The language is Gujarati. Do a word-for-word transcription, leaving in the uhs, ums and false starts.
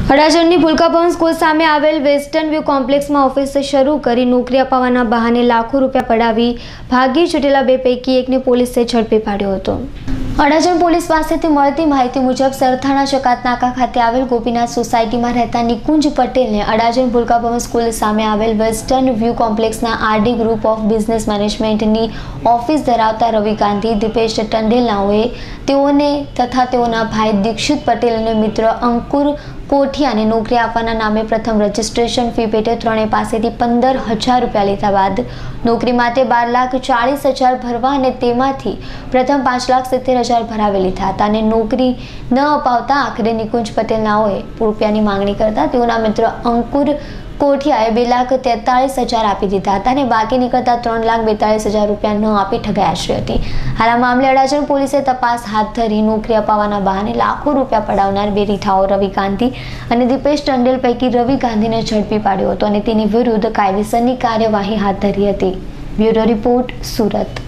અડાજણની ભૂલકા ભવન સ્કૂલ સામે આવેલ વેસ્ટર્ન વ્યૂ કોમ્પ્લેક્સમાં ઓફિસ શરૂ કરી નોકરી અપાવવાના બહાને લાખો રૂપિયા પડાવી ભાગી છૂટેલા બે પૈકી એકને પોલીસે ઝડપી પાડ્યો હતો। અડાજણ પોલીસ પાસેથી મળતી માહિતી મુજબ સરથાણા ચકાતનાકા ખાતે આવેલ ગોપીનાથ સોસાયટીમાં રહેતા નિકુંજ પટેલને અડાજણ ભૂલકા ભવન સ્કૂલ સામે આવેલ વેસ્ટર્ન વ્યૂ કોમ્પ્લેક્સના આરડી ગ્રુપ ઓફ બિઝનેસ મેનેજમેન્ટની ઓફિસ ધરાવતા રવિ ગાંધી, દીપેશ ટંડેલ નાઓએ તેઓને તથા તેઓના ભાઈ દીક્ષિત પટેલ અને મિત્ર અંકુર કોઠિયાને નોકરી આપવાના નામે પ્રથમ રજીસ્ટ્રેશન ફી પેટે ત્રણેય પાસેથી પંદર હજાર રૂપિયા લીધા બાદ નોકરી માટે બાર લાખ ચાલીસ હજાર ભરવા અને તેમાંથી પ્રથમ પાંચ લાખ સિત્તેર હજાર ભરાવી લીધા હતા અને નોકરી ન અપાવતા આખરે નિકુંજ પટેલ નાઓએ રૂપિયાની માંગણી કરતા તેઓના મિત્ર અંકુર કોઠિયાએ બે લાખ તેતાલીસ હજાર આપી દીધા હતા અને બાકી નીકળતા ત્રણ લાખ બેતાલીસ હજાર રૂપિયા ન આપી ઠગાયાશ્રી હતી। હાલ આ મામલે અડાજણ પોલીસે તપાસ હાથ ધરી નોકરી અપાવવાના બહાને લાખો રૂપિયા પડાવનાર બે રીઠાઓ રવિ ગાંધી અને દીપેશ ટંડેલ પૈકી રવિ ગાંધીને ઝડપી પાડ્યો હતો અને તેની વિરુદ્ધ કાયદેસરની કાર્યવાહી હાથ ધરી હતી। Bureau report, Surat.